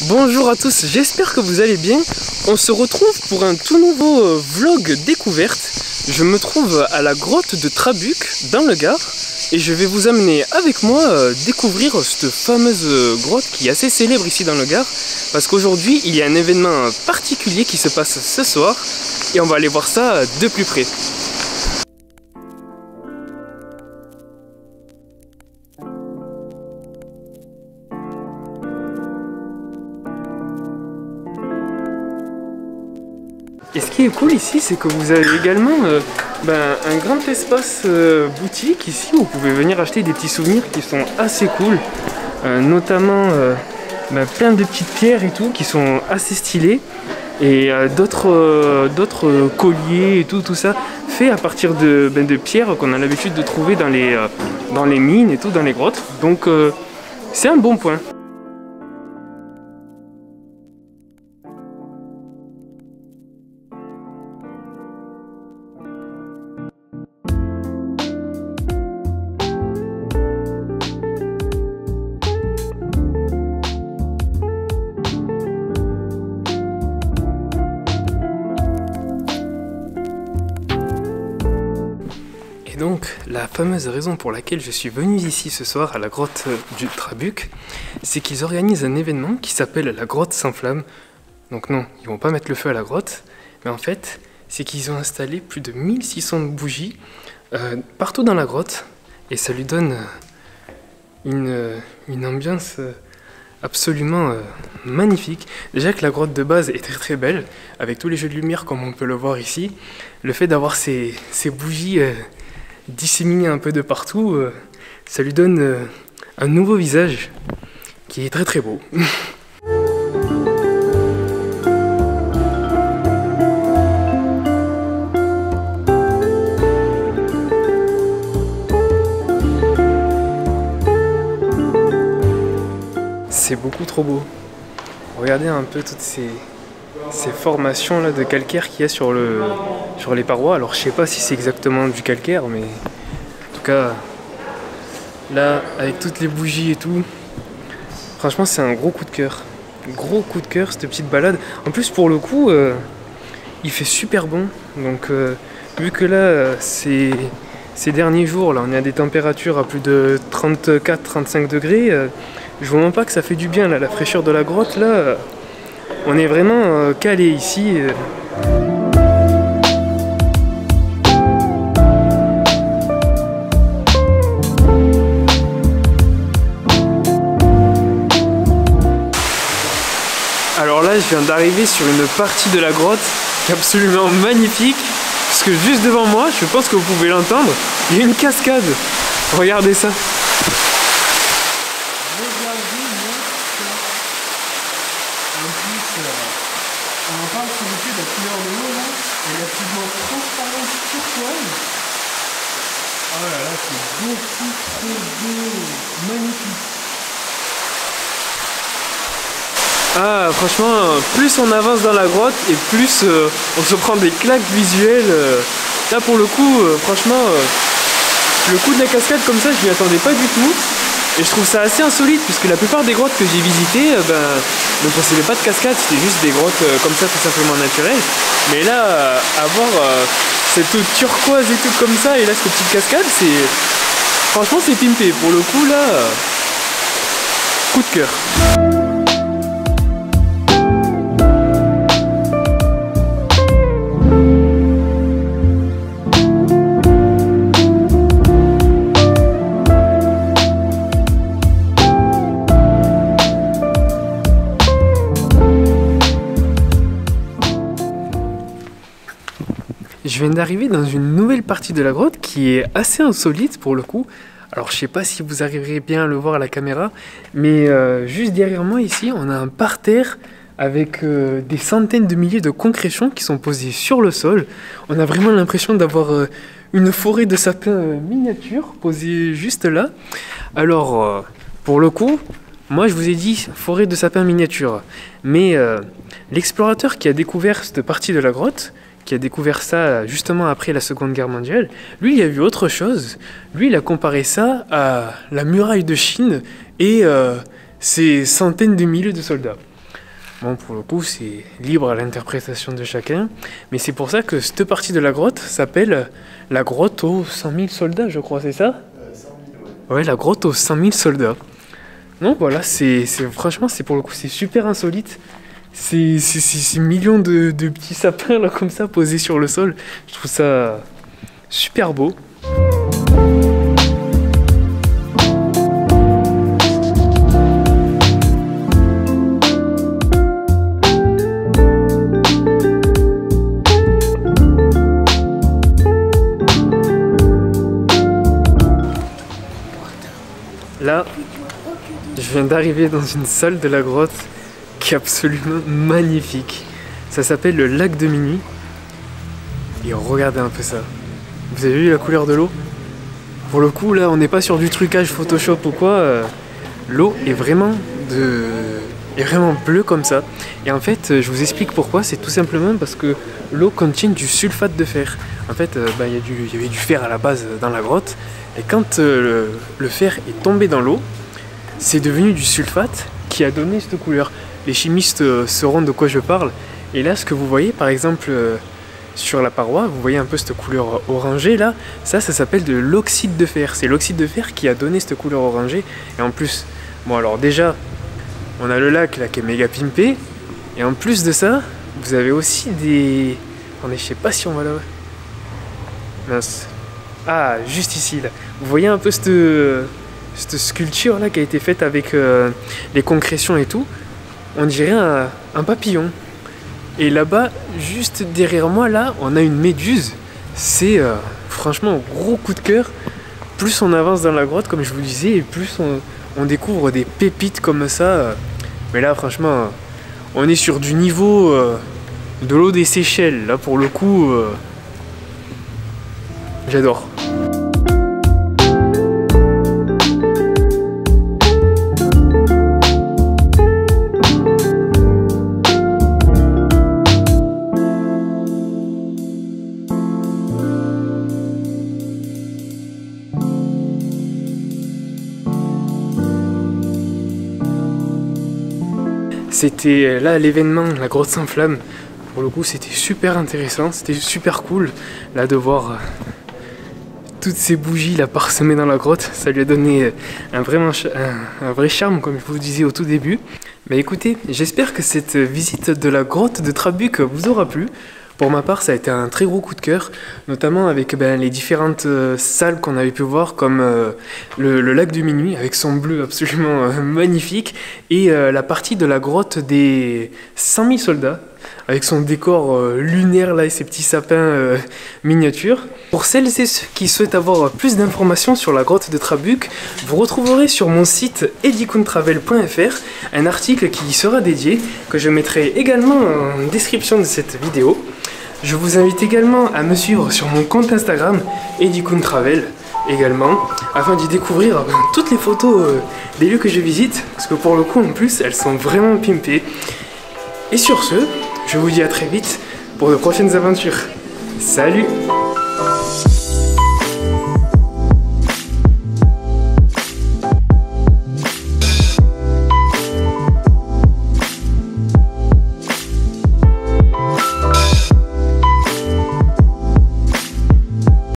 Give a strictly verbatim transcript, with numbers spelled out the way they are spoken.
Bonjour à tous, j'espère que vous allez bien. On se retrouve pour un tout nouveau euh, vlog découverte. Je me trouve à la grotte de Trabuc, dans le Gard, et je vais vous amener avec moi euh, découvrir cette fameuse euh, grotte qui est assez célèbre ici dans le Gard, parce qu'aujourd'hui il y a un événement particulier qui se passe ce soir, et on va aller voir ça de plus près. Et ce qui est cool ici, c'est que vous avez également euh, ben, un grand espace euh, boutique ici où vous pouvez venir acheter des petits souvenirs qui sont assez cool, euh, notamment euh, ben, plein de petites pierres et tout qui sont assez stylées, et euh, d'autres euh, d'autres colliers et tout, tout ça fait à partir de, ben, de pierres qu'on a l'habitude de trouver dans les, euh, dans les mines et tout, dans les grottes. Donc euh, c'est un bon point. Et donc, la fameuse raison pour laquelle je suis venu ici ce soir à la grotte du Trabuc, c'est qu'ils organisent un événement qui s'appelle la grotte sans flamme. Donc non, ils vont pas mettre le feu à la grotte, mais en fait, c'est qu'ils ont installé plus de mille six cents bougies euh, partout dans la grotte, et ça lui donne une, une ambiance absolument euh, magnifique. Déjà que la grotte de base est très très belle, avec tous les jeux de lumière comme on peut le voir ici, le fait d'avoir ces, ces bougies euh, disséminé un peu de partout, euh, ça lui donne euh, un nouveau visage qui est très très beau. C'est beaucoup trop beau. Regardez un peu toutes ces, ces formations là de calcaire qu'il y a sur, le, sur les parois. Alors je sais pas si c'est exactement du calcaire, mais en tout cas là avec toutes les bougies et tout, franchement c'est un gros coup de cœur. Gros coup de cœur cette petite balade. En plus pour le coup euh, il fait super bon. Donc euh, vu que là c'est ces derniers jours là on est à des températures à plus de trente-quatre à trente-cinq degrés, euh, je vois même pas que ça fait du bien là, la fraîcheur de la grotte là. Euh, on est vraiment euh, calé ici. Euh. Alors là, je viens d'arriver sur une partie de la grotte qui est absolument magnifique, parce que juste devant moi, je pense que vous pouvez l'entendre, il y a une cascade. Regardez ça. On parle s'il vous plaît de la couleur de l'eau là, elle est absolument transparente, turquoise. Oh là là, c'est beaucoup trop beau, magnifique. Ah, franchement, plus on avance dans la grotte et plus euh, on se prend des claques visuelles. Euh. Là pour le coup, euh, franchement, euh, le coup de la cascade comme ça, je m'y attendais pas du tout. Et je trouve ça assez insolite puisque la plupart des grottes que j'ai visitées euh, ben, ne possédaient pas de cascade, c'était juste des grottes euh, comme ça tout simplement naturelles. Mais là, euh, avoir euh, cette eau turquoise et tout comme ça, et là cette petite cascade, c'est franchement c'est pimpé. Pour le coup là, euh, coup de cœur. Je viens d'arriver dans une nouvelle partie de la grotte qui est assez insolite pour le coup. Alors je sais pas si vous arriverez bien à le voir à la caméra, mais euh, juste derrière moi ici, on a un parterre avec euh, des centaines de milliers de concrétions qui sont posées sur le sol. On a vraiment l'impression d'avoir euh, une forêt de sapins euh, miniatures posée juste là. Alors euh, pour le coup, moi je vous ai dit forêt de sapins miniatures, mais euh, l'explorateur qui a découvert cette partie de la grotte, qui a découvert ça justement après la Seconde Guerre mondiale, lui il a vu autre chose. Lui il a comparé ça à la muraille de Chine et euh, ses centaines de milliers de soldats. Bon, pour le coup, c'est libre à l'interprétation de chacun. Mais c'est pour ça que cette partie de la grotte s'appelle la grotte aux cent mille soldats, je crois, c'est ça? euh, cent mille, ouais. Ouais, la grotte aux cent mille soldats. Donc voilà, c'est franchement, c'est pour le coup, c'est super insolite. C'est ces millions de, de petits sapins là comme ça posés sur le sol. Je trouve ça super beau. Là, je viens d'arriver dans une salle de la grotte qui est absolument magnifique. Ça s'appelle le lac de minuit. Et regardez un peu ça. Vous avez vu la couleur de l'eau? Pour le coup, là, on n'est pas sur du trucage Photoshop ou quoi. Euh, l'eau est vraiment de... est vraiment bleue comme ça. Et en fait, je vous explique pourquoi. C'est tout simplement parce que l'eau contient du sulfate de fer. En fait, euh, bah, y a du, y avait du fer à la base dans la grotte. Et quand euh, le, le fer est tombé dans l'eau, c'est devenu du sulfate qui a donné cette couleur. Les chimistes euh, sauront de quoi je parle. Et là, ce que vous voyez, par exemple, euh, sur la paroi, vous voyez un peu cette couleur orangée là. Ça, ça s'appelle de l'oxyde de fer. C'est l'oxyde de fer qui a donné cette couleur orangée. Et en plus, bon alors déjà, on a le lac là qui est méga pimpé. Et en plus de ça, vous avez aussi des... Attendez, je sais pas si on va là. Mince. Ah, juste ici là. Vous voyez un peu cette, cette sculpture là qui a été faite avec euh, les concrétions et tout. On dirait un, un papillon. Et là-bas, juste derrière moi là, on a une méduse. C'est euh, franchement un gros coup de cœur. Plus on avance dans la grotte, comme je vous disais, et plus on, on découvre des pépites comme ça. Mais là, franchement, on est sur du niveau euh, de l'eau des Seychelles. Là, pour le coup, euh, j'adore. C'était là l'événement, la grotte s'enflamme. Pour le coup, c'était super intéressant, c'était super cool là de voir euh, toutes ces bougies là parsemées dans la grotte. Ça lui a donné un, vraiment un, un vrai charme, comme je vous disais au tout début. Mais écoutez, j'espère que cette visite de la grotte de Trabuc vous aura plu. Pour ma part, ça a été un très gros coup de cœur, notamment avec ben, les différentes euh, salles qu'on avait pu voir, comme euh, le, le lac de minuit, avec son bleu absolument euh, magnifique, et euh, la partie de la grotte des cent mille soldats, avec son décor euh, lunaire là, et ses petits sapins euh, miniatures. Pour celles et ceux qui souhaitent avoir plus d'informations sur la grotte de Trabuc, vous retrouverez sur mon site edicoontravel point F R un article qui y sera dédié, que je mettrai également en description de cette vidéo. Je vous invite également à me suivre sur mon compte Instagram, edicoontravel également, afin d'y découvrir euh, toutes les photos euh, des lieux que je visite, parce que pour le coup en plus elles sont vraiment pimpées. Et sur ce, je vous dis à très vite pour de prochaines aventures. Salut!